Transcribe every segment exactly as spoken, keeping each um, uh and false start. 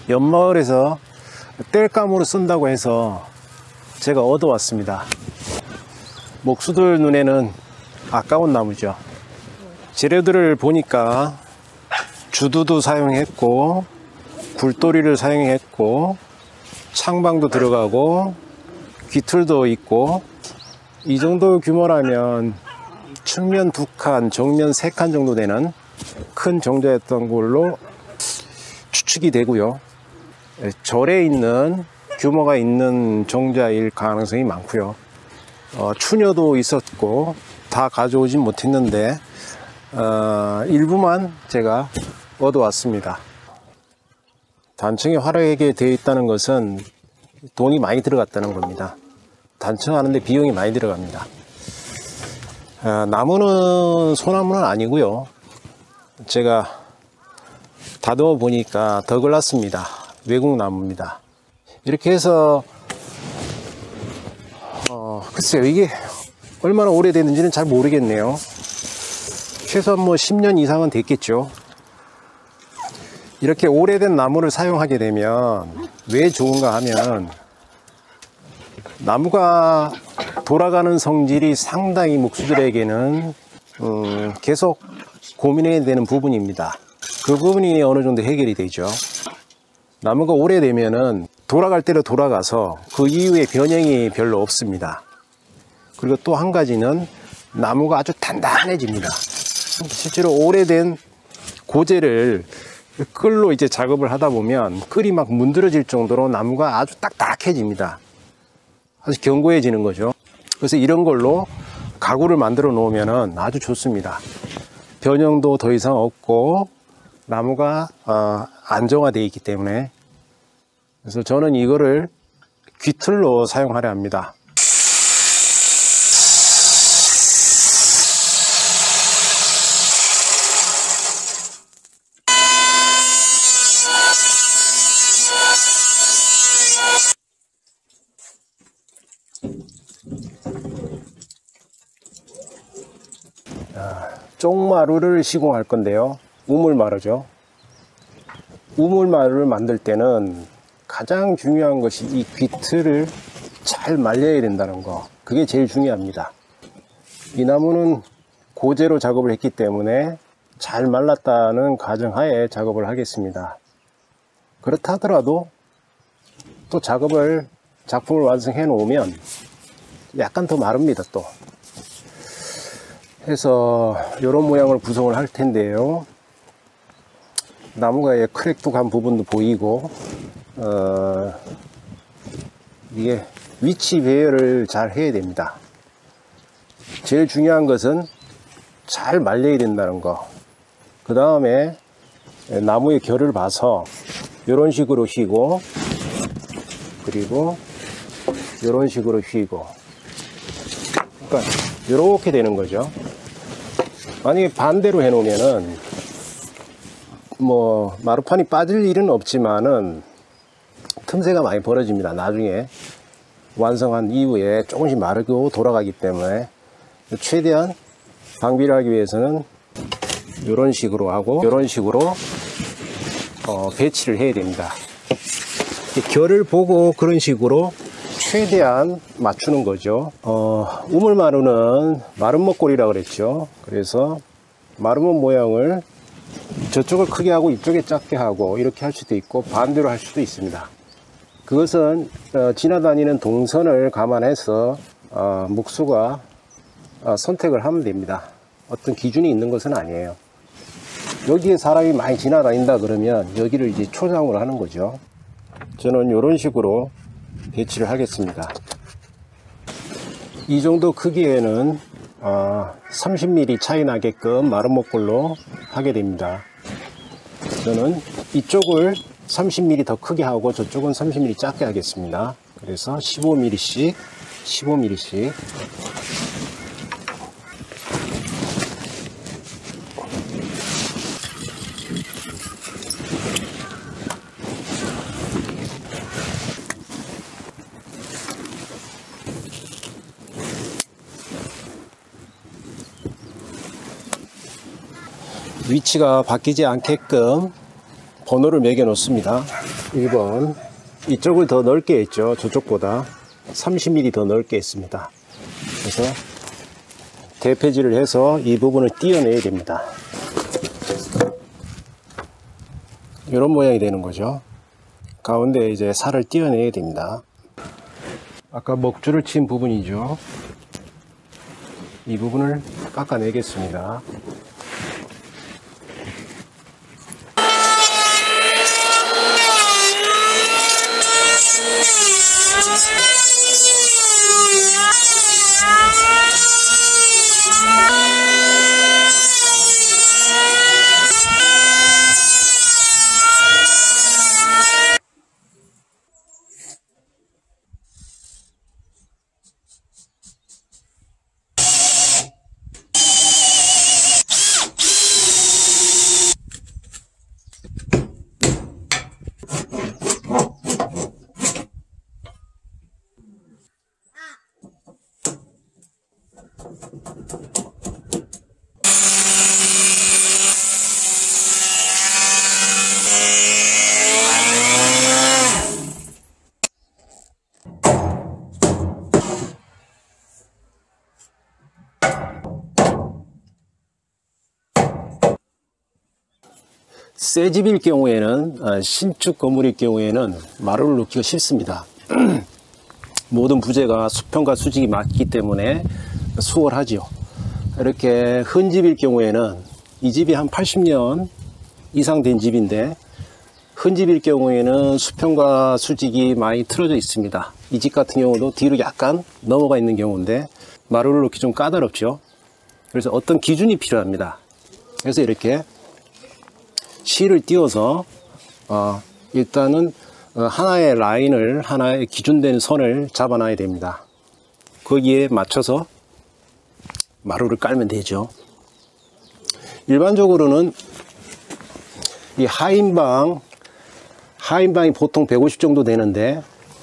옆마을에서 땔감으로 쓴다고 해서 제가 얻어왔습니다. 목수들 눈에는 아까운 나무죠. 재료들을 보니까 주두도 사용했고 굴돌이를 사용했고 창방도 들어가고 귀틀도 있고, 이 정도 규모라면 측면 두 칸, 정면 세 칸 정도 되는 큰 정자였던 걸로 추측이 되고요. 절에 있는 규모가 있는 정자일 가능성이 많고요. 어, 추녀도 있었고 다 가져오진 못했는데 어, 일부만 제가 얻어왔습니다. 단청이 화려하게 되어 있다는 것은 돈이 많이 들어갔다는 겁니다. 단청하는데 비용이 많이 들어갑니다. 어, 나무는 소나무는 아니고요. 제가 다듬어 보니까 더글라스입니다. 외국 나무입니다. 이렇게 해서 어, 글쎄요, 이게 얼마나 오래됐는지는 잘 모르겠네요. 최소한 뭐 십 년 이상은 됐겠죠. 이렇게 오래된 나무를 사용하게 되면 왜 좋은가 하면, 나무가 돌아가는 성질이 상당히 목수들에게는 음, 계속 고민해야 되는 부분입니다. 그 부분이 어느 정도 해결이 되죠. 나무가 오래되면은 돌아갈 대로 돌아가서 그 이후에 변형이 별로 없습니다. 그리고 또 한 가지는 나무가 아주 단단해집니다. 실제로 오래된 고재를 끌로 이제 작업을 하다 보면 끌이 막 문드러질 정도로 나무가 아주 딱딱해집니다. 아주 견고해지는 거죠. 그래서 이런 걸로 가구를 만들어 놓으면 아주 좋습니다. 변형도 더 이상 없고 나무가 어, 안정화되어 있기 때문에. 그래서 저는 이거를 귀틀로 사용하려 합니다. 쪽마루를 시공할 건데요. 우물마루죠. 우물마루를 만들 때는 가장 중요한 것이 이 귀틀을 잘 말려야 된다는 거, 그게 제일 중요합니다. 이 나무는 고재로 작업을 했기 때문에 잘 말랐다는 가정하에 작업을 하겠습니다. 그렇다 하더라도 또 작업을 작품을 완성해 놓으면 약간 더 마릅니다. 또 해서 이런 모양을 구성을 할 텐데요. 나무가 크랙도 간 부분도 보이고, 어, 이게 위치 배열을 잘 해야 됩니다. 제일 중요한 것은 잘 말려야 된다는 거. 그 다음에 나무의 결을 봐서 이런 식으로 휘고, 그리고 이런 식으로 휘고, 그러니까 이렇게 되는 거죠. 만약에 반대로 해 놓으면은 뭐 마루판이 빠질 일은 없지만은 틈새가 많이 벌어집니다. 나중에 완성한 이후에 조금씩 마르고 돌아가기 때문에 최대한 방비를 하기 위해서는 이런 식으로 하고 이런 식으로 어, 배치를 해야 됩니다. 결을 보고 그런 식으로 최대한 맞추는 거죠. 어, 우물마루는 마름모꼴이라고 그랬죠. 그래서 마름모 모양을 저쪽을 크게 하고 이쪽에 작게 하고 이렇게 할 수도 있고 반대로 할 수도 있습니다. 그것은 어, 지나다니는 동선을 감안해서 어, 목수가 어, 선택을 하면 됩니다. 어떤 기준이 있는 것은 아니에요. 여기에 사람이 많이 지나다닌다 그러면 여기를 이제 초장으로 하는 거죠. 저는 이런 식으로 배치를 하겠습니다. 이 정도 크기에는 어, 삼십 밀리미터 차이 나게끔 마름모꼴로 하게 됩니다. 저는 이쪽을 삼십 밀리미터 더 크게 하고 저쪽은 삼십 밀리미터 작게 하겠습니다. 그래서 십오 밀리미터씩 십오 밀리미터씩 위치가 바뀌지 않게끔 번호를 매겨 놓습니다. 일 번 이쪽을 더 넓게 했죠. 저쪽보다 삼십 밀리미터 더 넓게 했습니다. 그래서 대패질을 해서 이 부분을 띄어내야 됩니다. 이런 모양이 되는 거죠. 가운데 이제 살을 띄어내야 됩니다. 아까 먹줄을 친 부분이죠. 이 부분을 깎아내겠습니다. 새 집일 경우에는, 신축 건물일 경우에는 마루를 놓기가 쉽습니다. 모든 부재가 수평과 수직이 맞기 때문에 수월하지요. 이렇게 흔 집일 경우에는, 이 집이 한 팔십 년 이상 된 집인데 흔 집일 경우에는 수평과 수직이 많이 틀어져 있습니다. 이 집 같은 경우도 뒤로 약간 넘어가 있는 경우인데 마루를 놓기 좀 까다롭죠. 그래서 어떤 기준이 필요합니다. 그래서 이렇게 실을 띄워서 어, 일단은 어, 하나의 라인을, 하나의 기준된 선을 잡아놔야 됩니다. 거기에 맞춰서 마루를 깔면 되죠. 일반적으로는 이 하인방, 하인방이 보통 백오십 정도 되는데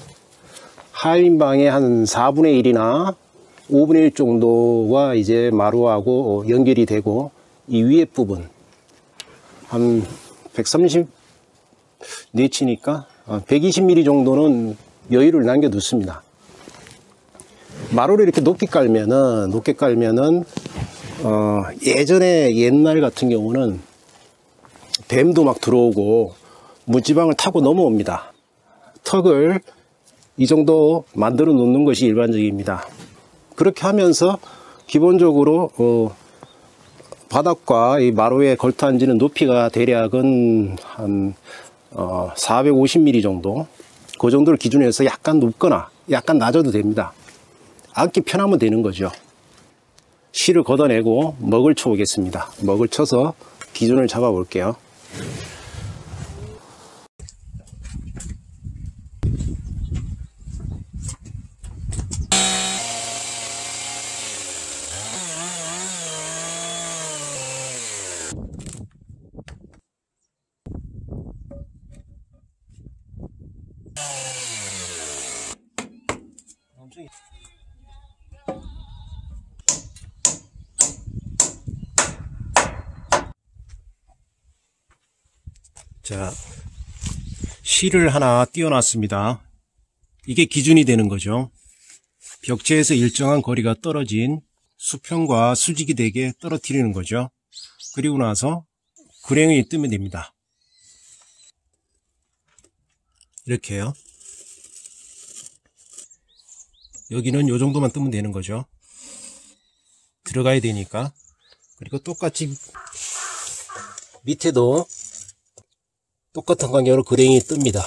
하인방의 한 사분의 일이나 오분의 일 정도가 이제 마루하고 연결이 되고, 이 위에 부분 한 백삼십 내치니까 백이십 밀리미터 정도는 여유를 남겨 두습니다. 마루를 이렇게 높게 깔면은, 높게 깔면은, 어, 예전에 옛날 같은 경우는 뱀도 막 들어오고 문지방을 타고 넘어옵니다. 턱을 이 정도 만들어 놓는 것이 일반적입니다. 그렇게 하면서 기본적으로, 어, 바닥과 이 마루에 걸터 앉는 높이가 대략은 한 어, 사백오십 밀리미터 정도, 그 정도를 기준으로 해서 약간 높거나 약간 낮아도 됩니다. 앉기 편하면 되는 거죠. 실을 걷어내고 먹을 쳐 오겠습니다. 먹을 쳐서 기준을 잡아 볼게요. 자, 실을 하나 띄워놨습니다. 이게 기준이 되는 거죠. 벽체에서 일정한 거리가 떨어진 수평과 수직이 되게 떨어뜨리는 거죠. 그리고 나서 구랭이 뜨면 됩니다. 이렇게요. 여기는 요 정도만 뜨면 되는 거죠. 들어가야 되니까. 그리고 똑같이 밑에도 똑같은 간격으로 그랭이 뜹니다.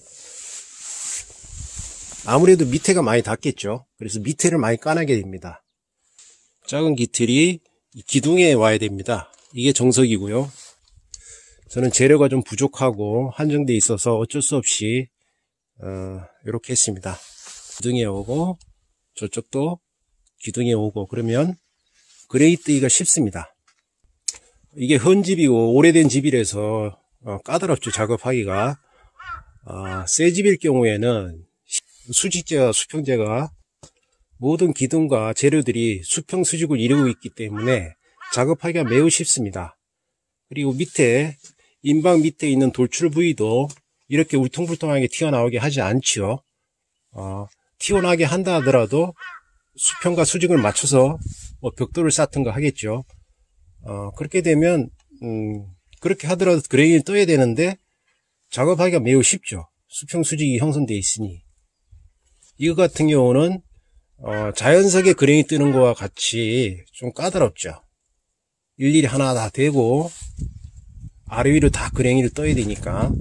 아무래도 밑에가 많이 닿겠죠. 그래서 밑에를 많이 까나게 됩니다. 작은 기틀이 기둥에 와야 됩니다. 이게 정석이고요. 저는 재료가 좀 부족하고 한정되어 있어서 어쩔 수 없이 어, 이렇게 했습니다. 기둥에 오고 저쪽도 기둥에 오고, 그러면 그레이 뜨기가 쉽습니다. 이게 헌 집이고 오래된 집이라서 어, 까다롭죠, 작업하기가. 어, 새 집일 경우에는 수직재와 수평재가 모든 기둥과 재료들이 수평 수직을 이루고 있기 때문에 작업하기가 매우 쉽습니다. 그리고 밑에 인방 밑에 있는 돌출 부위도 이렇게 울퉁불퉁하게 튀어나오게 하지 않지요. 어, 튀어나오게 한다 하더라도 수평과 수직을 맞춰서 뭐 벽돌을 쌓든가 하겠죠. 어, 그렇게 되면 음, 그렇게 하더라도 그레인이 떠야 되는데 작업하기가 매우 쉽죠. 수평 수직이 형성되어 있으니. 이거 같은 경우는 어, 자연석에 그레인이 뜨는 거와 같이 좀 까다롭죠. 일일이 하나 다 대고 아래 위로 다 그레인을 떠야 되니까.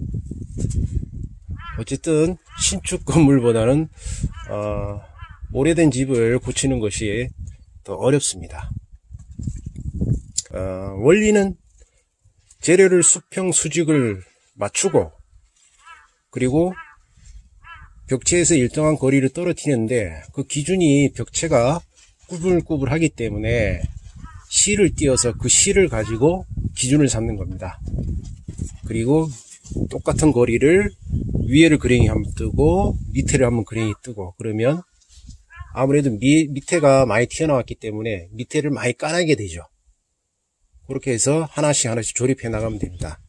어쨌든 신축 건물보다는 어, 오래된 집을 고치는 것이 더 어렵습니다. 어, 원리는 재료를 수평 수직을 맞추고 그리고 벽체에서 일정한 거리를 떨어뜨리는데 그 기준이 벽체가 꾸불꾸불하기 때문에 실을 띄어서 그 실을 가지고 기준을 잡는 겁니다. 그리고 똑같은 거리를 위에를 그레인이 한번 뜨고 밑에를 한번 그레인이 뜨고 그러면 아무래도 미, 밑에가 많이 튀어나왔기 때문에 밑에를 많이 까내게 되죠. 그렇게 해서 하나씩 하나씩 조립해 나가면 됩니다.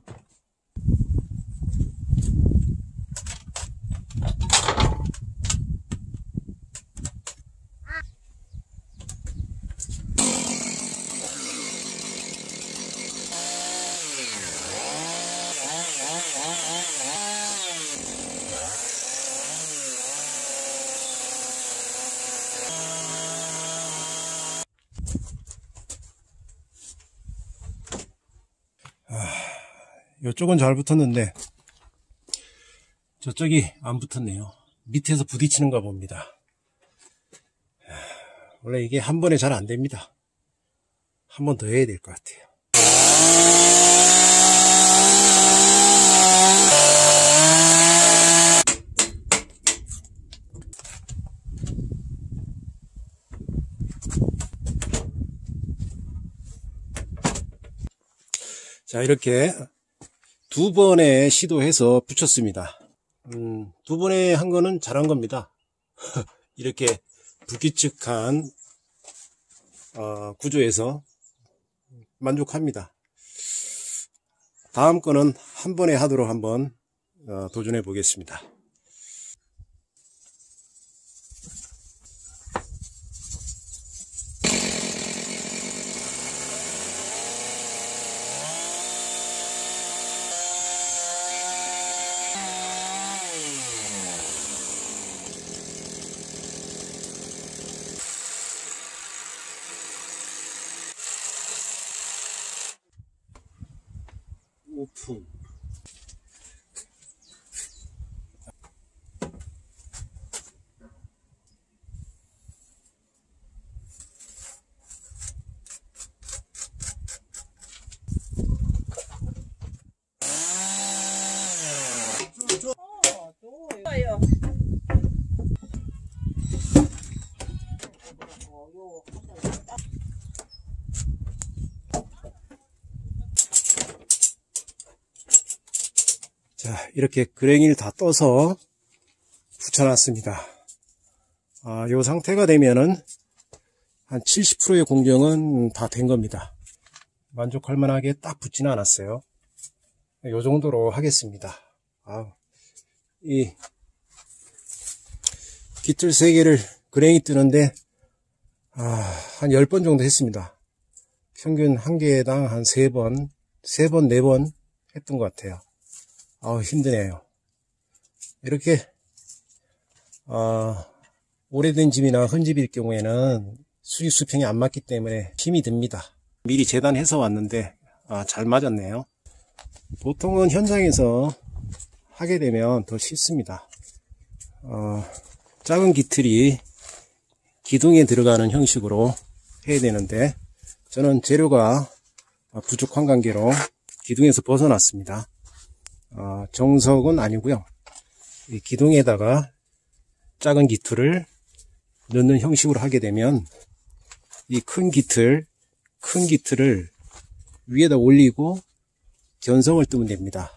이쪽은 잘 붙었는데 저쪽이 안 붙었네요. 밑에서 부딪히는가 봅니다. 원래 이게 한 번에 잘 안 됩니다. 한 번 더 해야 될 것 같아요. 자, 이렇게 두 번에 시도해서 붙였습니다. 음, 두 번에 한 거는 잘한 겁니다. 이렇게 불규칙한 어, 구조에서 만족합니다. 다음 거는 한 번에 하도록 한번 어, 도전해 보겠습니다. 오픈. 자, 이렇게 그랭이를 다 떠서 붙여놨습니다. 아, 이 상태가 되면은 한 칠십 퍼센트의 공정은 다 된 겁니다. 만족할 만하게 딱 붙지는 않았어요. 이 정도로 하겠습니다. 아, 이 깃틀 세 개를 그랭이 뜨는데 아, 한 열 번 정도 했습니다. 평균 한 개당 한 세 번, 세 번, 네 번 했던 것 같아요. 아우, 힘드네요. 이렇게 어, 오래된 집이나 헌집일 경우에는 수직 수평이 안 맞기 때문에 힘이 듭니다. 미리 재단해서 왔는데 아, 잘 맞았네요. 보통은 현장에서 하게 되면 더 쉽습니다. 어, 작은 기틀이 기둥에 들어가는 형식으로 해야 되는데 저는 재료가 부족한 관계로 기둥에서 벗어났습니다. 어, 정석은 아니고요. 이 기둥에다가 작은 기틀을 넣는 형식으로 하게 되면 이 큰 기틀, 큰 기틀을 위에다 올리고 견성을 뜨면 됩니다.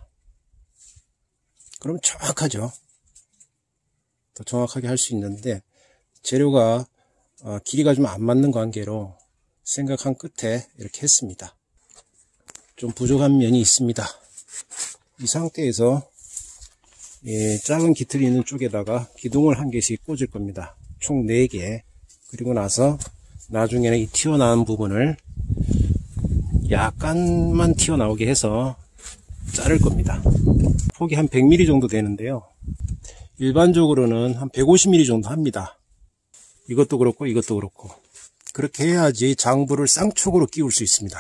그럼 정확하죠. 더 정확하게 할 수 있는데 재료가 어, 길이가 좀 안 맞는 관계로 생각한 끝에 이렇게 했습니다. 좀 부족한 면이 있습니다. 이 상태에서 예, 작은 기틀이 있는 쪽에다가 기둥을 한 개씩 꽂을 겁니다. 총 네 개. 그리고 나서 나중에는 이 튀어나온 부분을 약간만 튀어나오게 해서 자를 겁니다. 폭이 한 백 밀리미터 정도 되는데요. 일반적으로는 한 백오십 밀리미터 정도 합니다. 이것도 그렇고 이것도 그렇고. 그렇게 해야지 장부를 쌍촉으로 끼울 수 있습니다.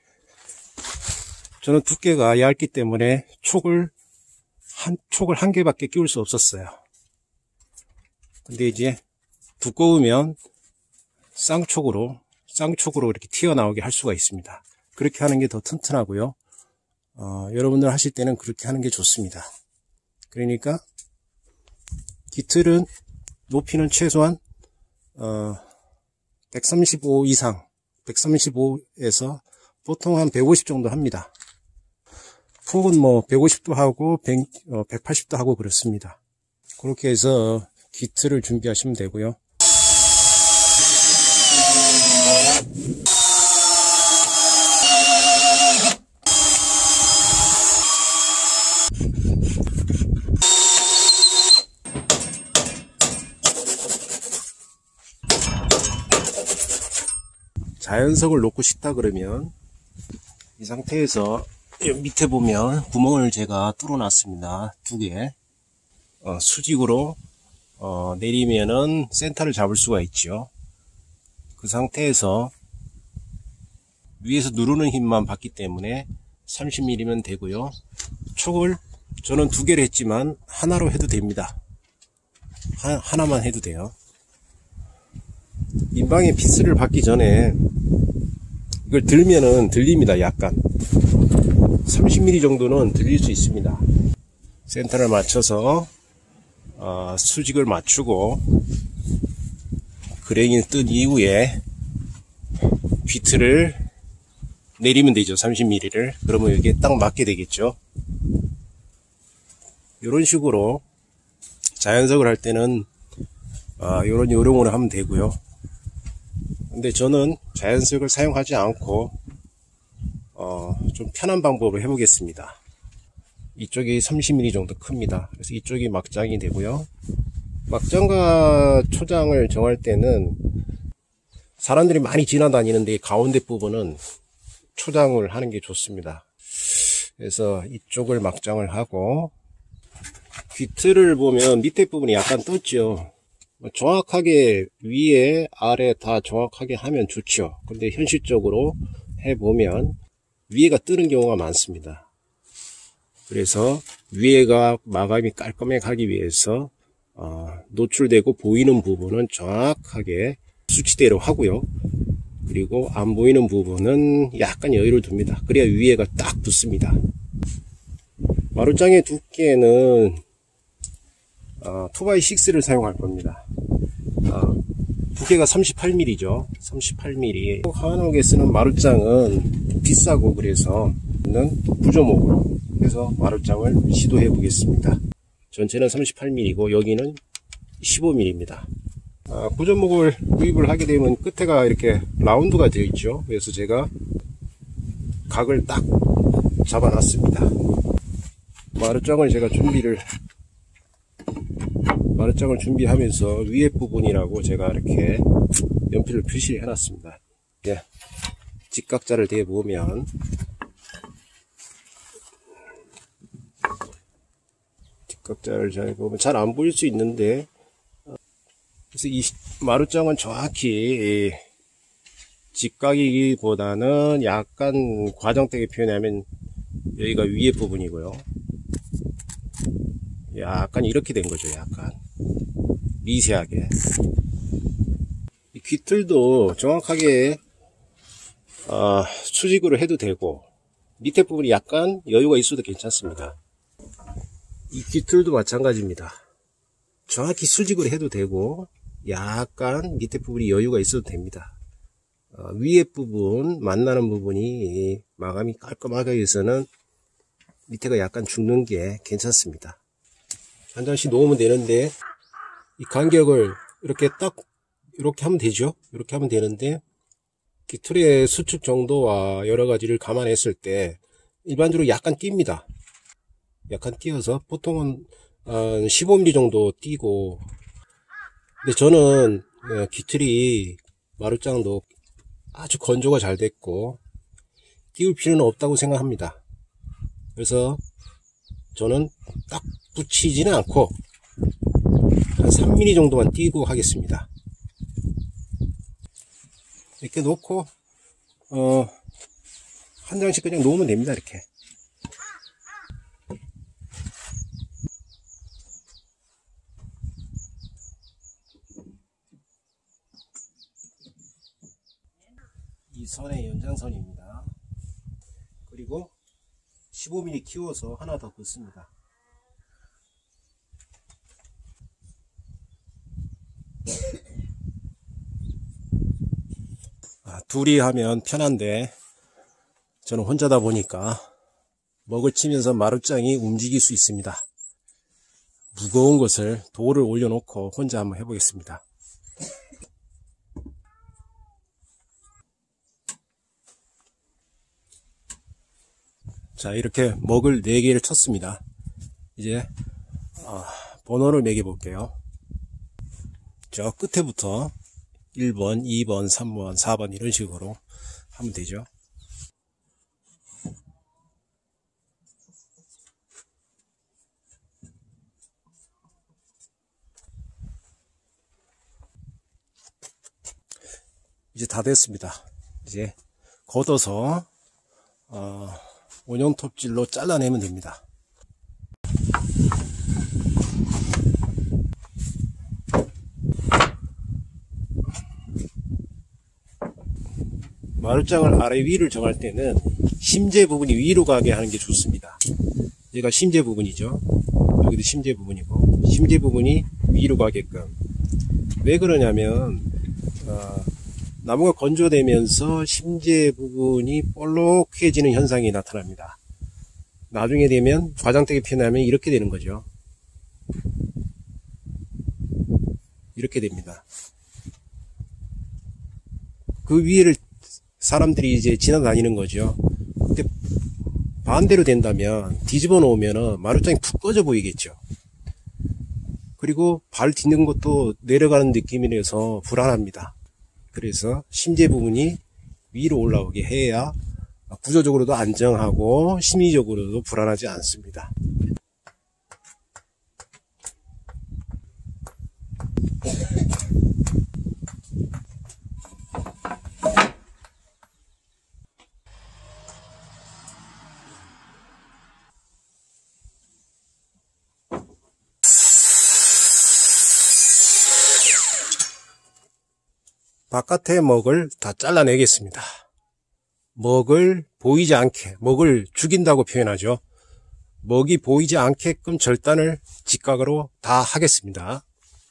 저는 두께가 얇기 때문에 촉을 한 촉을 한 개밖에 끼울 수 없었어요. 근데 이제 두꺼우면 쌍촉으로 쌍촉으로 이렇게 튀어나오게 할 수가 있습니다. 그렇게 하는 게 더 튼튼하고요. 어, 여러분들 하실 때는 그렇게 하는 게 좋습니다. 그러니까 기틀은 높이는 최소한 어, 백삼십오 이상, 백삼십오에서 보통 한 백오십 정도 합니다. 폭은 뭐 백오십도 하고 백, 어, 백팔십도 하고 그렇습니다. 그렇게 해서 기틀을 준비하시면 되고요. 자연석을 놓고 싶다 그러면 이 상태에서 밑에 보면 구멍을 제가 뚫어 놨습니다. 두 개. 어, 수직으로 어, 내리면은 센터를 잡을 수가 있죠. 그 상태에서 위에서 누르는 힘만 받기 때문에 삼십 밀리미터면 되고요. 촉을 저는 두 개를 했지만 하나로 해도 됩니다. 하, 하나만 해도 돼요. 인방에 피스를 받기 전에 이걸 들면은 들립니다. 약간 삼십 밀리미터 정도는 들릴 수 있습니다. 센터를 맞춰서 어, 수직을 맞추고 그랭이를 뜬 이후에 비트를 내리면 되죠. 삼십 밀리미터를. 그러면 여기에 딱 맞게 되겠죠. 이런 식으로 자연석을 할 때는 어, 이런 요령으로 하면 되고요. 근데 저는 자연석을 사용하지 않고 어, 좀 편한 방법을 해보겠습니다. 이쪽이 삼십 밀리미터 정도 큽니다. 그래서 이쪽이 막장이 되고요. 막장과 초장을 정할 때는 사람들이 많이 지나다니는데 가운데 부분은 초장을 하는 게 좋습니다. 그래서 이쪽을 막장을 하고 귀틀을 보면 밑에 부분이 약간 떴죠. 정확하게 위에 아래 다 정확하게 하면 좋죠. 근데 현실적으로 해보면 위에가 뜨는 경우가 많습니다. 그래서 위에가 마감이 깔끔하게 하기 위해서 어, 노출되고 보이는 부분은 정확하게 수치대로 하고요. 그리고 안 보이는 부분은 약간 여유를 둡니다. 그래야 위에가 딱 붙습니다. 마루장의 두께는 어, 투 바이 식스를 사용할 겁니다. 어, 두께가 삼십팔 밀리미터죠. 삼십팔 밀리미터. 한옥에 쓰는 마루장은 비싸고 그래서 는 구조목으로 해서 마루장을 시도해 보겠습니다. 전체는 삼십팔 밀리미터고 여기는 십오 밀리미터입니다. 아, 구조목을 구입을 하게 되면 끝에가 이렇게 라운드가 되어 있죠. 그래서 제가 각을 딱 잡아 놨습니다. 마루장을 제가 준비를 마루장을 준비하면서 위에 부분이라고 제가 이렇게 연필로 표시를 해 놨습니다. 예, 직각자를 대보면 직각자를 잘 보면 잘 안 보일 수 있는데, 그래서 이 마루장은 정확히 직각이기보다는 약간 과정되게 표현하면 여기가 위에 부분이고요. 약간 이렇게 된 거죠. 약간 미세하게. 이 귀틀도 정확하게 어, 수직으로 해도 되고 밑에 부분이 약간 여유가 있어도 괜찮습니다. 이 귀틀도 마찬가지입니다. 정확히 수직으로 해도 되고 약간 밑에 부분이 여유가 있어도 됩니다. 어, 위에 부분 만나는 부분이 마감이 깔끔하게 위해서는 밑에가 약간 죽는 게 괜찮습니다. 한 장씩 놓으면 되는데 이 간격을 이렇게 딱 이렇게 하면 되죠. 이렇게 하면 되는데 귀틀의 수축 정도와 여러 가지를 감안했을 때 일반적으로 약간 뜁니다. 약간 띄어서 보통은 한 십오 밀리미터 정도 띄고, 근데 저는 기틀이 마루장도 아주 건조가 잘 됐고 띄울 필요는 없다고 생각합니다. 그래서 저는 딱 붙이지는 않고 한 삼 밀리미터 정도만 띄고 하겠습니다. 이렇게 놓고 어, 한 장씩 그냥 놓으면 됩니다. 이렇게. 이 선의 연장선입니다. 그리고 십오 밀리미터 키워서 하나 더 긋습니다. 아, 둘이 하면 편한데 저는 혼자다 보니까 먹을 치면서 마루장이 움직일 수 있습니다. 무거운 것을 돌을 올려놓고 혼자 한번 해보겠습니다. 자, 이렇게 먹을 네 개를 쳤습니다. 이제 어, 번호를 매겨 볼게요. 저 끝에부터 일 번, 이 번, 삼 번, 사 번 이런 식으로 하면 되죠. 이제 다 됐습니다. 이제 걷어서 어, 원형 톱질로 잘라내면 됩니다. 마루장을 아래 위를 정할 때는 심재 부분이 위로 가게 하는 게 좋습니다. 얘가 심재 부분이죠. 여기도 심재 부분이고 심재 부분이 위로 가게끔. 왜 그러냐면 어, 나무가 건조되면서 심재 부분이 볼록해지는 현상이 나타납니다. 나중에 되면 과장되게 표현하면 이렇게 되는 거죠. 이렇게 됩니다. 그 위를 사람들이 이제 지나다니는 거죠. 근데 반대로 된다면 뒤집어 놓으면 마루장이 푹 꺼져 보이겠죠. 그리고 발 딛는 것도 내려가는 느낌이라서 불안합니다. 그래서 심재 부분이 위로 올라오게 해야 구조적으로도 안정하고 심리적으로도 불안하지 않습니다. 바깥의 먹을 다 잘라내겠습니다. 먹을 보이지 않게, 먹을 죽인다고 표현하죠. 먹이 보이지 않게끔 절단을 직각으로 다 하겠습니다.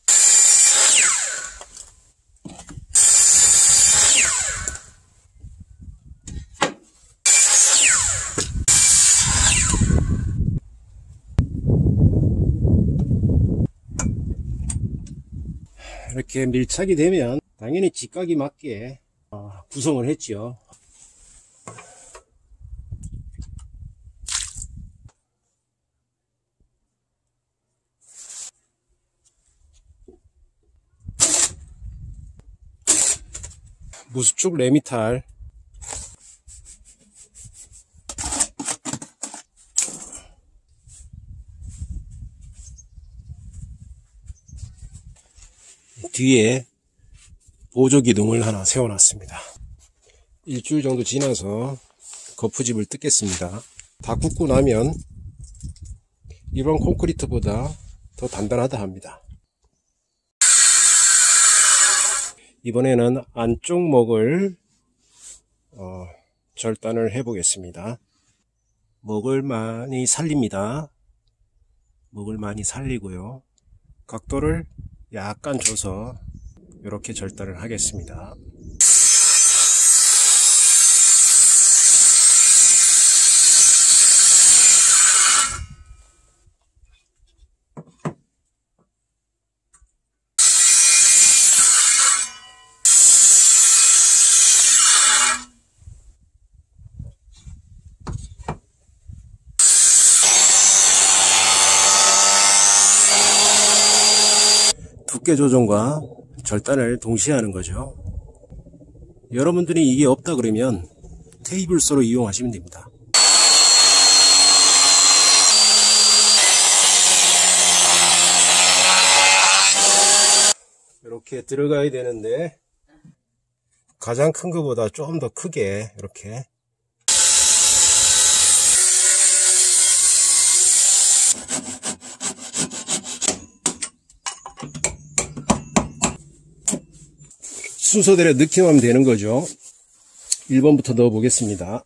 이렇게 밀착이 되면 당연히 직각이 맞게 구성을 했죠. 무수축 레미탈 뒤에 보조 기둥을 하나 세워놨습니다. 일주일 정도 지나서 거푸집을 뜯겠습니다. 다 굽고 나면 일반 콘크리트보다 더 단단하다 합니다. 이번에는 안쪽 먹을 어, 절단을 해 보겠습니다. 먹을 많이 살립니다. 먹을 많이 살리고요. 각도를 약간 줘서 이렇게 절단을 하겠습니다. 어깨 조정과 절단을 동시에 하는 거죠. 여러분들이 이게 없다 그러면 테이블소로 이용하시면 됩니다. 이렇게 들어가야 되는데 가장 큰 것보다 조금 더 크게 이렇게 순서대로 넣기만 하면 되는 거죠. 일 번부터 넣어 보겠습니다.